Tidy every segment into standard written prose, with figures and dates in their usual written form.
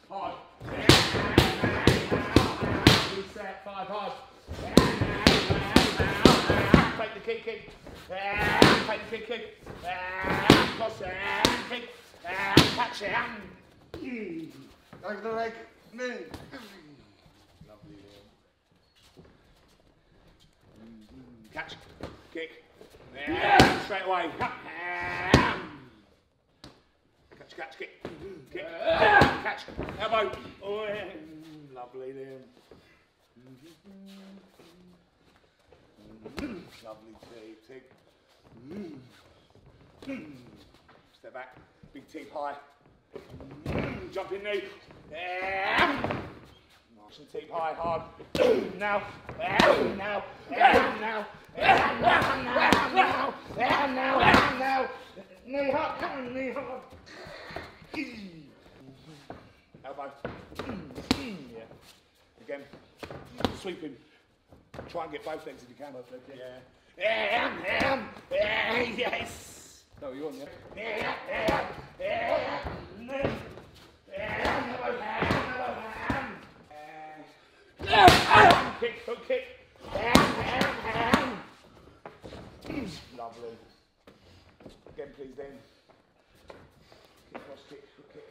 hard. Reset, 5 hard. Take the kick. Take the kick. Cross it, kick. Catch it. Over the leg. Knee. Lovely. Catch, kick. Straight away. Catch, kick. Catch, elbow. Oh, lovely there. Lovely teep. Step back, big teep high. Jumping knee. Nice and teep high, hard. Now. Knee hard. Elbow. Yeah. Again. Sweeping. Try and get both legs if you can. Yeah. Yes. No, you're on there. Kick, hook kick. Lovely. Again, please, then. Kick, cross kick, hook kick.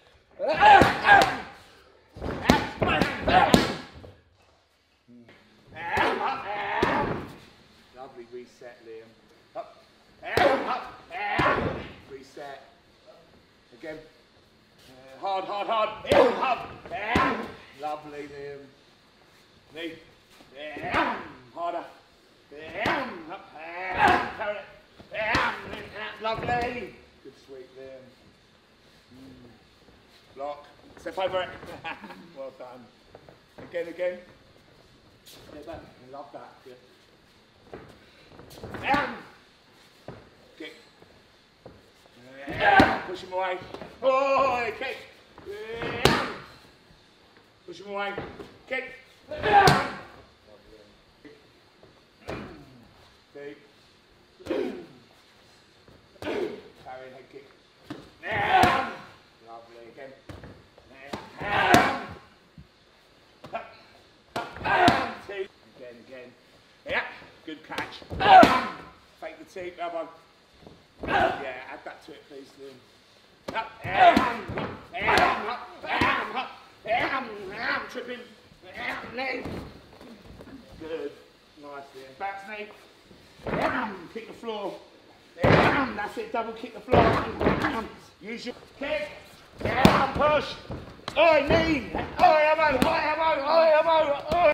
Lovely reset, Liam. Up. Reset. Again. Hard. Lovely, Liam. Knee. Harder. Up. Carry it. Lovely. Good sweep, Liam. Block. Step over it. Well done. Again. I love that. Yeah. Kick. Push him away. Oh, kick. Push him away. Kick. Deep. Carry head kick. Lovely. Again. Again. Yeah. Good catch. Fake the teep, elbow. Yeah, add that to it, please, Liam. Tripping. Knee. Good. Nice, Liam. Back knee. Kick the floor. That's it, double kick the floor. Use your kick. Push. Oi, knee. Oi, elbow.